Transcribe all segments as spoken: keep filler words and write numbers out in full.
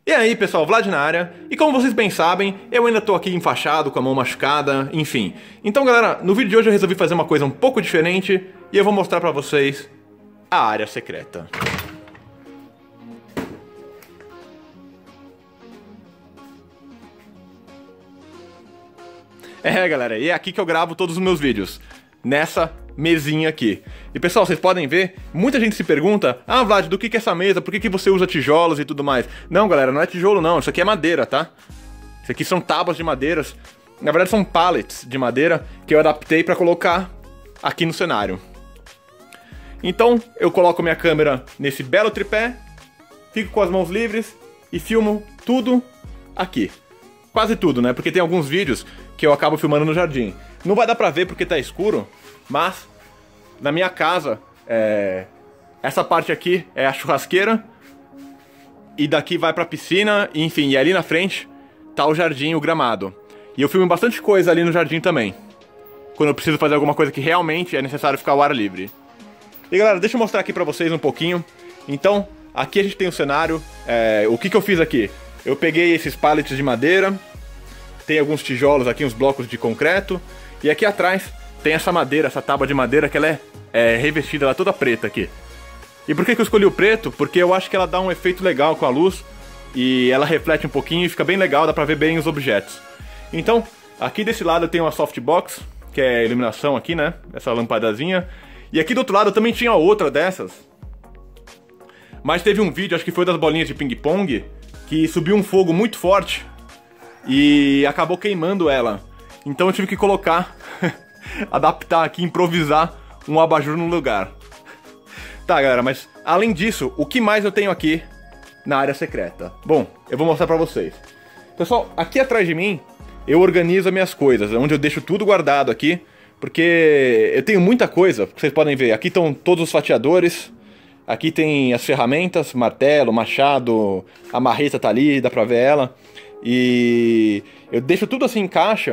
E aí pessoal, Vlad na área, e como vocês bem sabem, eu ainda tô aqui enfaixado, com a mão machucada, enfim. Então galera, no vídeo de hoje eu resolvi fazer uma coisa um pouco diferente, e eu vou mostrar pra vocês a área secreta. É galera, e é aqui que eu gravo todos os meus vídeos, nessa mesinha aqui. E pessoal, vocês podem ver, muita gente se pergunta: ah Vlad, do que que é essa mesa? Por que que você usa tijolos e tudo mais? Não galera, não é tijolo não, isso aqui é madeira, tá? Isso aqui são tábuas de madeiras. Na verdade são pallets de madeira que eu adaptei pra colocar aqui no cenário. Então eu coloco minha câmera nesse belo tripé, fico com as mãos livres e filmo tudo aqui. Quase tudo, né? Porque tem alguns vídeos que eu acabo filmando no jardim. Não vai dar pra ver porque tá escuro, mas na minha casa, é... essa parte aqui é a churrasqueira, e daqui vai pra piscina, enfim, e ali na frente tá o jardim, o gramado. E eu filmo bastante coisa ali no jardim também, quando eu preciso fazer alguma coisa que realmente é necessário ficar ao ar livre. E galera, deixa eu mostrar aqui pra vocês um pouquinho. Então, aqui a gente tem o cenário. É... O que que eu fiz aqui? Eu peguei esses pallets de madeira, tem alguns tijolos aqui, uns blocos de concreto, e aqui atrás tem essa madeira, essa tábua de madeira que ela é, é revestida, ela é toda preta aqui. E por que que eu escolhi o preto? Porque eu acho que ela dá um efeito legal com a luz, e ela reflete um pouquinho e fica bem legal, dá pra ver bem os objetos. Então, aqui desse lado eu tenho uma softbox, que é a iluminação aqui, né, essa lampadazinha. E aqui do outro lado eu também tinha outra dessas, mas teve um vídeo, acho que foi das bolinhas de ping-pong, que subiu um fogo muito forte e acabou queimando ela. Então eu tive que colocar, adaptar aqui, improvisar um abajur no lugar. Tá galera, mas além disso, o que mais eu tenho aqui na área secreta? Bom, eu vou mostrar pra vocês. Pessoal, aqui atrás de mim eu organizo as minhas coisas, onde eu deixo tudo guardado aqui, porque eu tenho muita coisa, vocês podem ver. Aqui estão todos os fatiadores, aqui tem as ferramentas, martelo, machado, a marreta tá ali, dá pra ver ela. E eu deixo tudo assim em caixa,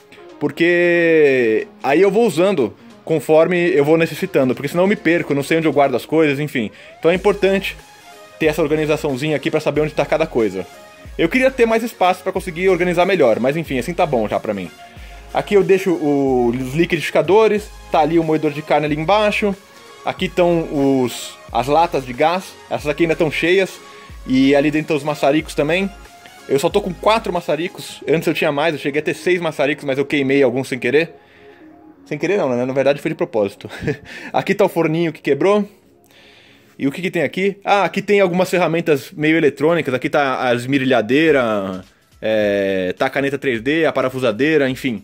porque aí eu vou usando conforme eu vou necessitando, porque senão eu me perco, eu não sei onde eu guardo as coisas, enfim. Então é importante ter essa organizaçõezinha aqui pra saber onde tá cada coisa. Eu queria ter mais espaço pra conseguir organizar melhor, mas enfim, assim tá bom já pra mim. Aqui eu deixo o, os liquidificadores, tá ali o moedor de carne ali embaixo. Aqui estão os, as latas de gás, essas aqui ainda estão cheias. E ali dentro estão os maçaricos também. Eu só tô com quatro maçaricos, antes eu tinha mais, eu cheguei a ter seis maçaricos, mas eu queimei alguns sem querer. Sem querer não, né? Na verdade foi de propósito. Aqui tá o forninho que quebrou. E o que que tem aqui? Ah, aqui tem algumas ferramentas meio eletrônicas, aqui tá a esmerilhadeira, é, tá a caneta três D, a parafusadeira, enfim.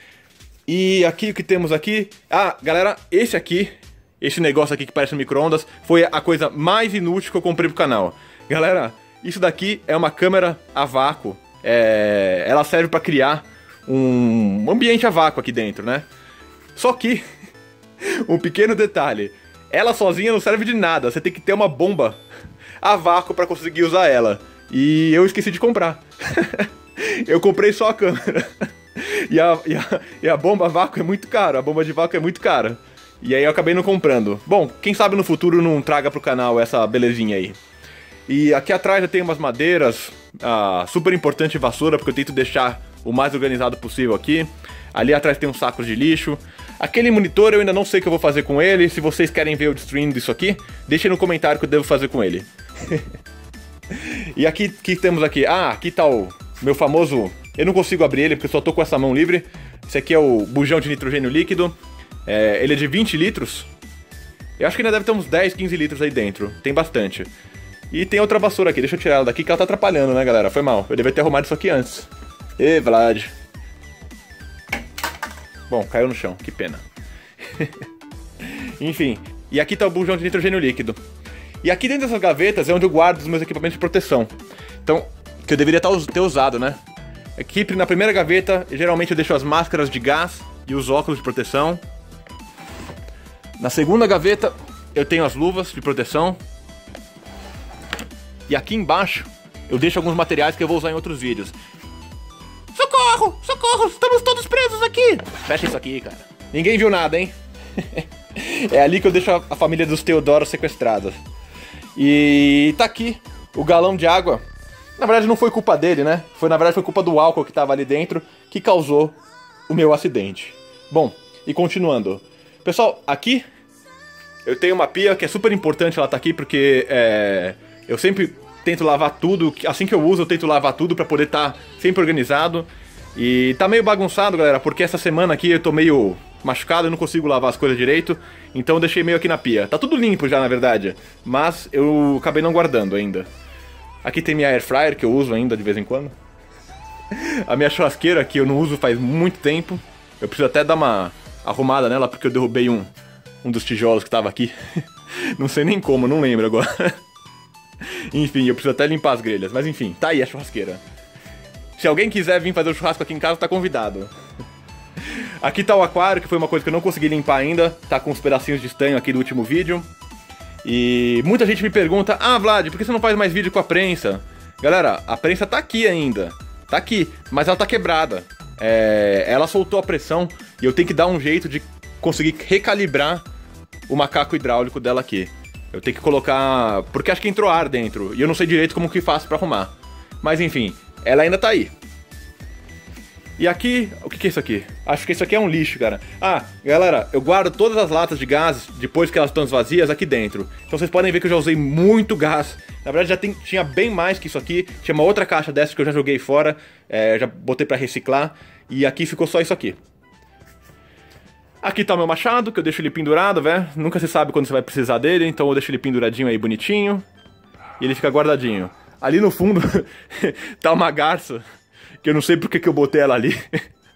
E aqui o que temos aqui? Ah, galera, esse aqui, esse negócio aqui que parece um micro-ondas, foi a coisa mais inútil que eu comprei pro canal. Galera, isso daqui é uma câmera a vácuo. É, ela serve pra criar um ambiente a vácuo aqui dentro, né? Só que, um pequeno detalhe, ela sozinha não serve de nada, você tem que ter uma bomba a vácuo pra conseguir usar ela. E eu esqueci de comprar. Eu comprei só a câmera. E a, e, a, e a bomba a vácuo é muito cara, a bomba de vácuo é muito cara. E aí eu acabei não comprando. Bom, quem sabe no futuro não traga pro canal essa belezinha aí. E aqui atrás eu tenho umas madeiras, ah, super importante vassoura, porque eu tento deixar o mais organizado possível aqui. Ali atrás tem um saco de lixo. Aquele monitor eu ainda não sei o que eu vou fazer com ele. Se vocês querem ver o stream disso aqui, deixem no comentário o que eu devo fazer com ele. E aqui, que temos aqui? Ah, aqui tá o meu famoso... Eu não consigo abrir ele porque eu só tô com essa mão livre. Esse aqui é o bujão de nitrogênio líquido. É, ele é de vinte litros. Eu acho que ainda deve ter uns dez, quinze litros aí dentro. Tem bastante. E tem outra vassoura aqui, deixa eu tirar ela daqui que ela tá atrapalhando, né galera? Foi mal, eu devia ter arrumado isso aqui antes. Ê, Vlad. Bom, caiu no chão, que pena. Enfim, e aqui tá o bujão de nitrogênio líquido. E aqui dentro dessas gavetas é onde eu guardo os meus equipamentos de proteção. Então, que eu deveria ter usado, né? Aqui na primeira gaveta, geralmente eu deixo as máscaras de gás e os óculos de proteção. Na segunda gaveta, eu tenho as luvas de proteção. E aqui embaixo, eu deixo alguns materiais que eu vou usar em outros vídeos. Socorro! Socorro! Estamos todos presos aqui! Fecha isso aqui, cara. Ninguém viu nada, hein? É ali que eu deixo a, a família dos Teodoros sequestradas. E tá aqui o galão de água Na verdade não foi culpa dele, né? Foi, na verdade foi culpa do álcool que tava ali dentro que causou o meu acidente. Bom, e continuando. Pessoal, aqui eu tenho uma pia que é super importante ela tá aqui porque é, eu sempre tento lavar tudo, assim que eu uso eu tento lavar tudo pra poder estar sempre organizado. E tá meio bagunçado, galera, porque essa semana aqui eu tô meio machucado, eu não consigo lavar as coisas direito, então eu deixei meio aqui na pia. Tá tudo limpo já, na verdade, mas eu acabei não guardando ainda. Aqui tem minha air fryer que eu uso ainda de vez em quando. A minha churrasqueira que eu não uso faz muito tempo. Eu preciso até dar uma arrumada nela porque eu derrubei um, um dos tijolos que tava aqui. Não sei nem como, não lembro agora. Enfim, eu preciso até limpar as grelhas, mas enfim, tá aí a churrasqueira. Se alguém quiser vir fazer o churrasco aqui em casa, tá convidado. Aqui tá o aquário, que foi uma coisa que eu não consegui limpar ainda. Tá com uns pedacinhos de estanho aqui do último vídeo. E muita gente me pergunta: ah, Vlad, por que você não faz mais vídeo com a prensa? Galera, a prensa tá aqui ainda. Tá aqui, mas ela tá quebrada. É, ela soltou a pressão e eu tenho que dar um jeito de conseguir recalibrar o macaco hidráulico dela aqui. Eu tenho que colocar... porque acho que entrou ar dentro. E eu não sei direito como que faço pra arrumar. Mas enfim, ela ainda tá aí. E aqui, o que que é isso aqui? Acho que isso aqui é um lixo, cara. Ah, galera, eu guardo todas as latas de gás, depois que elas estão vazias, aqui dentro. Então vocês podem ver que eu já usei muito gás. Na verdade já tem, tinha bem mais que isso aqui. Tinha uma outra caixa dessa que eu já joguei fora, é, já botei pra reciclar. E aqui ficou só isso aqui. Aqui tá o meu machado, que eu deixo ele pendurado, velho. Nunca se sabe quando você vai precisar dele, então eu deixo ele penduradinho aí, bonitinho. E ele fica guardadinho. Ali no fundo tá uma garça, que eu não sei porque que eu botei ela ali.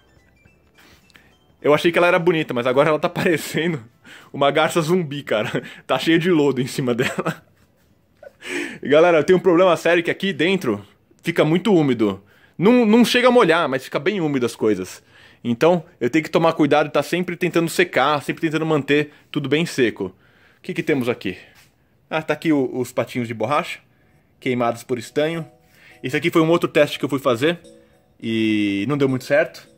Eu achei que ela era bonita, mas agora ela tá parecendo uma garça zumbi, cara. Tá cheio de lodo em cima dela. E galera, eu tenho um problema sério que aqui dentro fica muito úmido. Não, não chega a molhar, mas fica bem úmido as coisas. Então eu tenho que tomar cuidado e tá sempre tentando secar, sempre tentando manter tudo bem seco. O que que temos aqui? Ah, tá aqui o, os patinhos de borracha, queimados por estanho. Esse aqui foi um outro teste que eu fui fazer e não deu muito certo.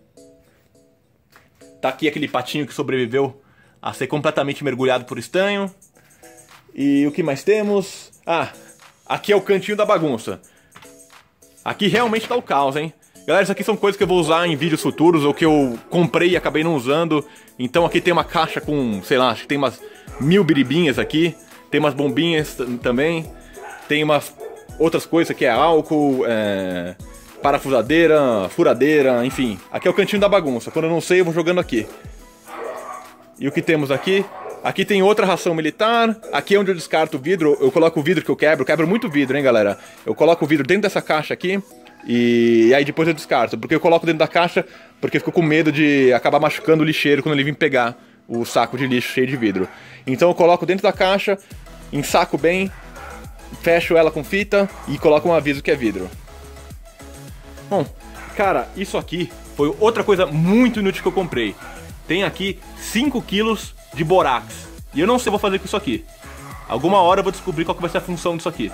Tá aqui aquele patinho que sobreviveu a ser completamente mergulhado por estanho. E o que mais temos? Ah, aqui é o cantinho da bagunça. Aqui realmente tá o caos, hein? Galera, isso aqui são coisas que eu vou usar em vídeos futuros, ou que eu comprei e acabei não usando. Então aqui tem uma caixa com, sei lá, acho que tem umas mil biribinhas aqui. Tem umas bombinhas também. Tem umas outras coisas que é álcool, é... parafusadeira, furadeira, enfim. Aqui é o cantinho da bagunça. Quando eu não sei, eu vou jogando aqui. E o que temos aqui? Aqui tem outra ração militar. Aqui é onde eu descarto o vidro. Eu coloco o vidro que eu quebro. Eu quebro muito vidro, hein, galera? Eu coloco o vidro dentro dessa caixa aqui. E aí depois eu descarto. Porque eu coloco dentro da caixa porque eu fico com medo de acabar machucando o lixeiro quando ele vir pegar o saco de lixo cheio de vidro. Então eu coloco dentro da caixa, ensaco bem, fecho ela com fita e coloco um aviso que é vidro. Bom, cara, isso aqui foi outra coisa muito inútil que eu comprei. Tem aqui cinco quilos de borax. E eu não sei o que vou fazer com isso aqui. Alguma hora eu vou descobrir qual que vai ser a função disso aqui.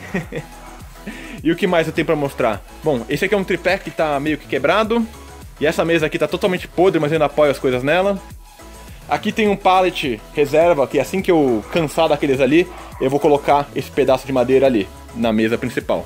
E o que mais eu tenho pra mostrar? Bom, esse aqui é um tripé que tá meio que quebrado. E essa mesa aqui tá totalmente podre, mas eu ainda apoio as coisas nela. Aqui tem um pallet reserva, que assim que eu cansar daqueles ali, eu vou colocar esse pedaço de madeira ali, na mesa principal.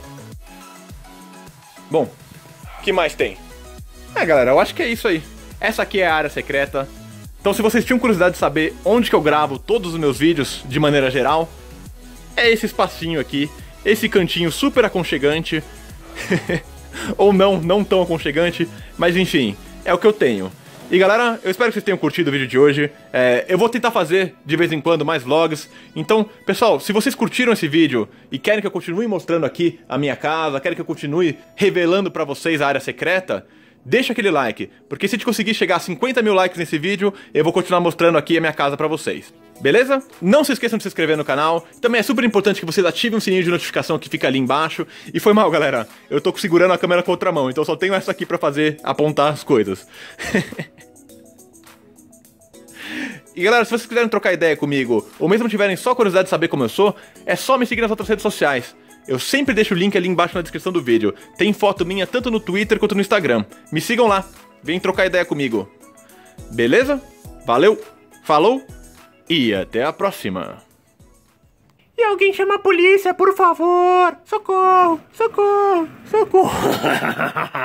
Bom, o que mais tem? É, galera, eu acho que é isso aí. Essa aqui é a área secreta. Então se vocês tinham curiosidade de saber onde que eu gravo todos os meus vídeos, de maneira geral, é esse espacinho aqui, esse cantinho super aconchegante. Ou não, não tão aconchegante, mas enfim, é o que eu tenho. E galera, eu espero que vocês tenham curtido o vídeo de hoje. É, eu vou tentar fazer de vez em quando mais vlogs. Então, pessoal, se vocês curtiram esse vídeo e querem que eu continue mostrando aqui a minha casa, querem que eu continue revelando pra vocês a área secreta, deixa aquele like, porque se a gente conseguir chegar a cinquenta mil likes nesse vídeo, eu vou continuar mostrando aqui a minha casa pra vocês. Beleza? Não se esqueçam de se inscrever no canal. Também é super importante que vocês ativem o sininho de notificação que fica ali embaixo. E foi mal, galera. Eu tô segurando a câmera com a outra mão, então só tenho essa aqui pra fazer, apontar as coisas. E galera, se vocês quiserem trocar ideia comigo, ou mesmo tiverem só curiosidade de saber como eu sou, é só me seguir nas outras redes sociais. Eu sempre deixo o link ali embaixo na descrição do vídeo. Tem foto minha tanto no Twitter quanto no Instagram. Me sigam lá, vem trocar ideia comigo. Beleza? Valeu, falou e até a próxima. E alguém chama a polícia, por favor! Socorro! Socorro! Socorro!